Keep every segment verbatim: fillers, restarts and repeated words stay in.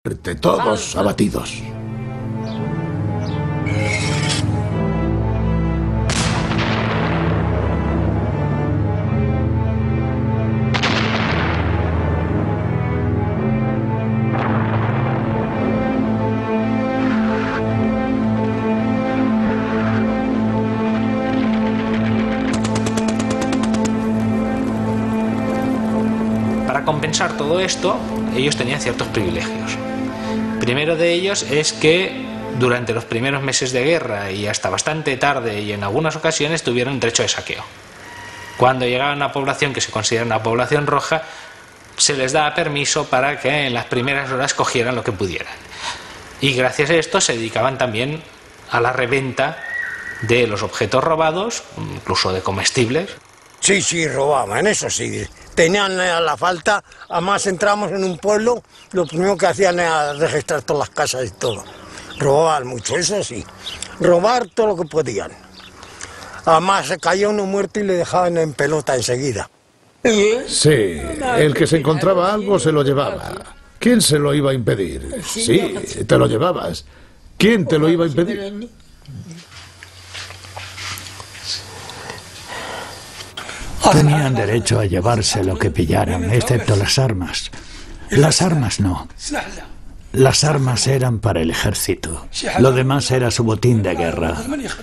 Todos abatidos. Para compensar todo esto, ellos tenían ciertos privilegios. Primero de ellos es que durante los primeros meses de guerra y hasta bastante tarde y en algunas ocasiones tuvieron derecho de saqueo. Cuando llegaba una población que se considera una población roja, se les daba permiso para que en las primeras horas cogieran lo que pudieran. Y gracias a esto se dedicaban también a la reventa de los objetos robados, incluso de comestibles. Sí, sí, robaban, eso sí. Tenían a la falta, además entramos en un pueblo, lo primero que hacían era registrar todas las casas y todo. Robaban mucho, eso sí. Robar todo lo que podían. Además se caía uno muerto y le dejaban en pelota enseguida. Sí, el que se encontraba algo se lo llevaba. ¿Quién se lo iba a impedir? Sí, te lo llevabas. ¿Quién te lo iba a impedir? Tenían derecho a llevarse lo que pillaran, excepto las armas. Las armas no. Las armas eran para el ejército. Lo demás era su botín de guerra.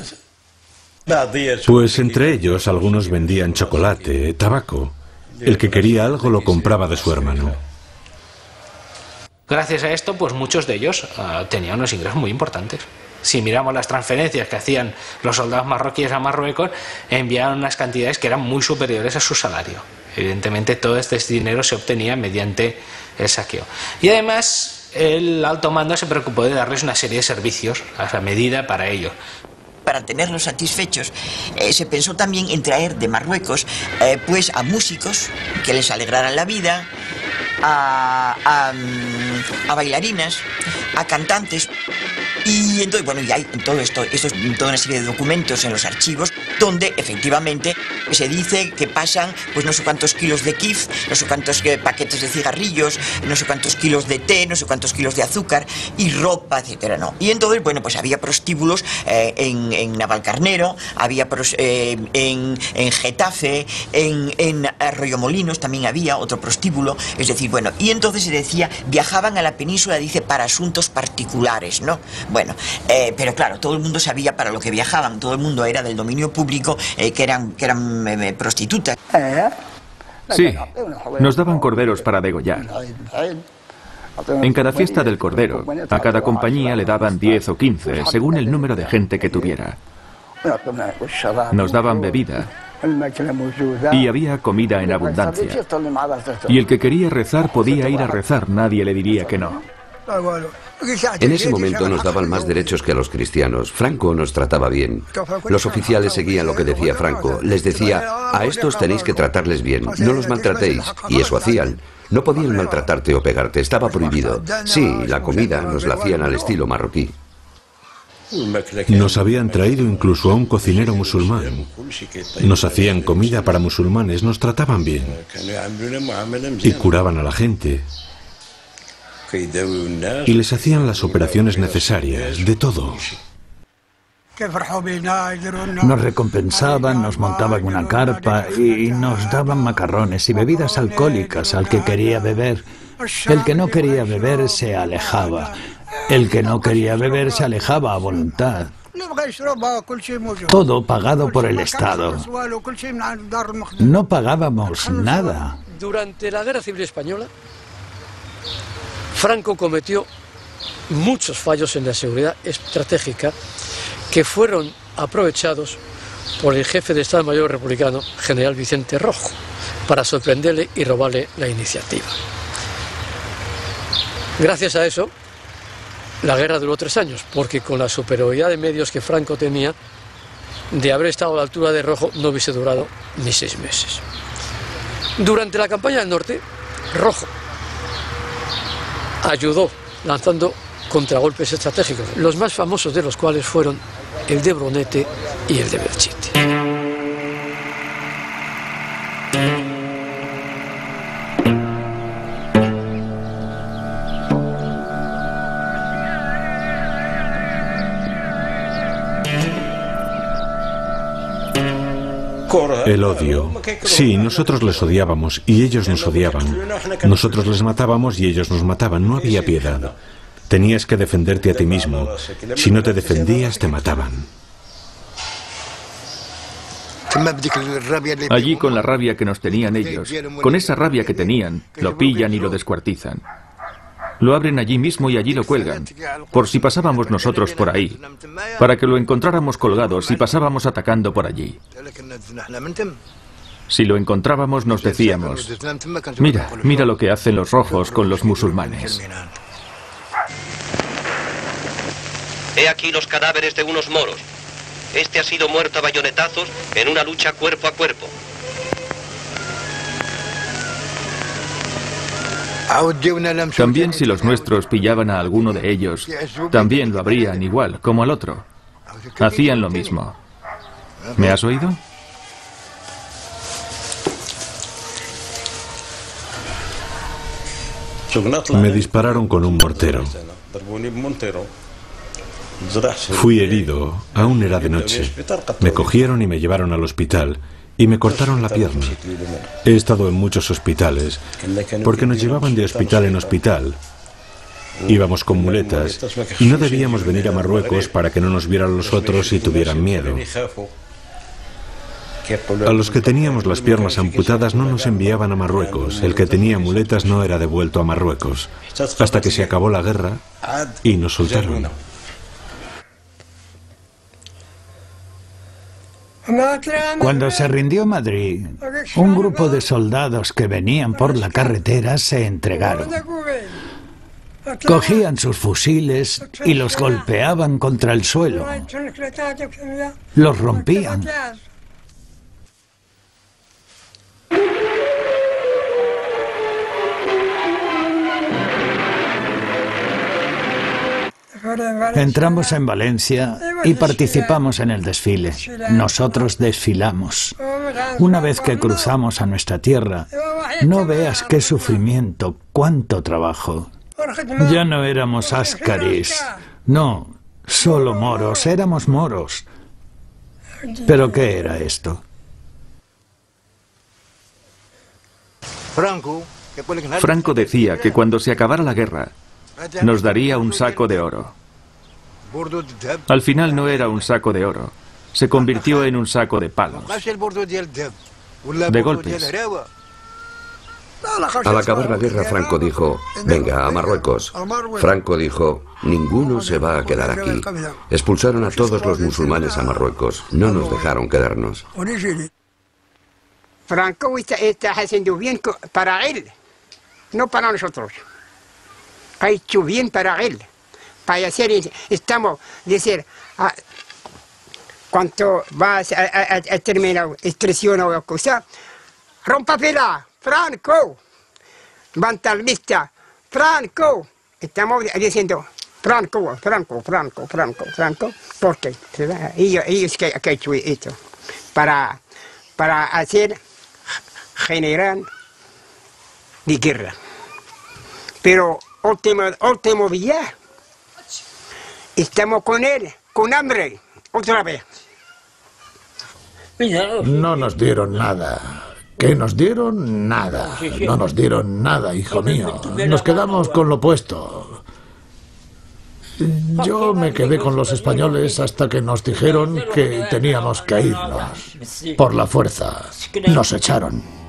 Pues entre ellos algunos vendían chocolate, tabaco. El que quería algo lo compraba de su hermano. Gracias a esto, pues muchos de ellos uh, tenían unos ingresos muy importantes. Si miramos las transferencias que hacían los soldados marroquíes a Marruecos, enviaban unas cantidades que eran muy superiores a su salario. Evidentemente todo este dinero se obtenía mediante el saqueo. Y además el alto mando se preocupó de darles una serie de servicios a medida para ellos. Para tenerlos satisfechos, eh, se pensó también en traer de Marruecos eh, pues a músicos que les alegraran la vida, a, a, a bailarinas, a cantantes. Y entonces, bueno, y hay en todo esto, esto es toda una serie de documentos en los archivos donde efectivamente se dice que pasan pues no sé cuántos kilos de kif, no sé cuántos eh, paquetes de cigarrillos, no sé cuántos kilos de té, no sé cuántos kilos de azúcar y ropa, etcétera, ¿no? Y entonces, bueno, pues había prostíbulos eh, en, en Navalcarnero, había pros, eh, en, en Getafe, en, en Arroyomolinos también había otro prostíbulo, es decir, bueno, y entonces se decía, viajaban a la península, dice, para asuntos particulares, ¿no? Bueno, eh, pero claro, todo el mundo sabía para lo que viajaban, todo el mundo era del dominio público, eh, que eran, que eran eh, prostitutas. Sí, nos daban corderos para degollar. En cada fiesta del cordero, a cada compañía le daban diez o quince, según el número de gente que tuviera. Nos daban bebida y había comida en abundancia. Y el que quería rezar podía ir a rezar, nadie le diría que no. En ese momento nos daban más derechos que a los cristianos. Franco nos trataba bien. Los oficiales seguían lo que decía Franco. Les decía, a estos tenéis que tratarles bien, no los maltratéis. Y eso hacían. No podían maltratarte o pegarte, estaba prohibido. Sí, la comida nos la hacían al estilo marroquí. Nos habían traído incluso a un cocinero musulmán. Nos hacían comida para musulmanes, nos trataban bien. Y curaban a la gente. Y les hacían las operaciones necesarias, de todo. Nos recompensaban, nos montaban una carpa y nos daban macarrones y bebidas alcohólicas al que quería beber. El que no quería beber se alejaba. El que no quería beber se alejaba a voluntad. Todo pagado por el Estado. No pagábamos nada. Durante la Guerra Civil Española, Franco cometió muchos fallos en la seguridad estratégica que fueron aprovechados por el jefe de Estado Mayor republicano, general Vicente Rojo, para sorprenderle y robarle la iniciativa. Gracias a eso, la guerra duró tres años, porque con la superioridad de medios que Franco tenía, de haber estado a la altura de Rojo no hubiese durado ni seis meses. Durante la campaña del norte, Rojo ayudó lanzando contragolpes estratégicos, los más famosos de los cuales fueron el de Brunete y el de Belchite. El odio. Sí, nosotros les odiábamos y ellos nos odiaban. Nosotros les matábamos y ellos nos mataban. No había piedad. Tenías que defenderte a ti mismo. Si no te defendías, te mataban. Allí, con la rabia que nos tenían ellos, con esa rabia que tenían, lo pillan y lo descuartizan. Lo abren allí mismo y allí lo cuelgan, por si pasábamos nosotros por ahí, para que lo encontráramos colgado si pasábamos atacando por allí. Si lo encontrábamos nos decíamos, mira, mira lo que hacen los rojos con los musulmanes. He aquí los cadáveres de unos moros. Este ha sido muerto a bayonetazos en una lucha cuerpo a cuerpo. También si los nuestros pillaban a alguno de ellos, también lo habrían igual, como al otro. Hacían lo mismo. ¿Me has oído? Me dispararon con un mortero. Fui herido, aún era de noche. Me cogieron y me llevaron al hospital y me cortaron la pierna. He estado en muchos hospitales porque nos llevaban de hospital en hospital. Íbamos con muletas y no debíamos venir a Marruecos para que no nos vieran los otros y tuvieran miedo. A los que teníamos las piernas amputadas no nos enviaban a Marruecos. El que tenía muletas no era devuelto a Marruecos. Hasta que se acabó la guerra y nos soltaron. Cuando se rindió Madrid, un grupo de soldados que venían por la carretera se entregaron. Cogían sus fusiles y los golpeaban contra el suelo. Los rompían. Entramos en Valencia y participamos en el desfile. Nosotros desfilamos. Una vez que cruzamos a nuestra tierra, no veas qué sufrimiento, cuánto trabajo. Ya no éramos ascaris, no, solo moros, éramos moros. ¿Pero qué era esto? Franco decía que cuando se acabara la guerra, nos daría un saco de oro. Al final no era un saco de oro, se convirtió en un saco de palos, de golpes. Al acabar la guerra, Franco dijo, venga, a Marruecos. Franco dijo, ninguno se va a quedar aquí. Expulsaron a todos los musulmanes a Marruecos, no nos dejaron quedarnos. Franco está haciendo bien para él, no para nosotros. Ha hecho bien para él. Para hacer, estamos, decir, a, cuando va a, a, a terminar expresión o cosa, rompapela, Franco, bantalmista, Franco, estamos diciendo, Franco, Franco, Franco, Franco, Franco, porque ellos, ellos que, que han hecho esto, para, para hacer, generar de guerra. Pero último, último día, estamos con él, con hambre, otra vez. No nos dieron nada. ¿Qué nos dieron? Nada. No nos dieron nada, hijo mío. Nos quedamos con lo puesto. Yo me quedé con los españoles hasta que nos dijeron que teníamos que irnos. Por la fuerza. Nos echaron.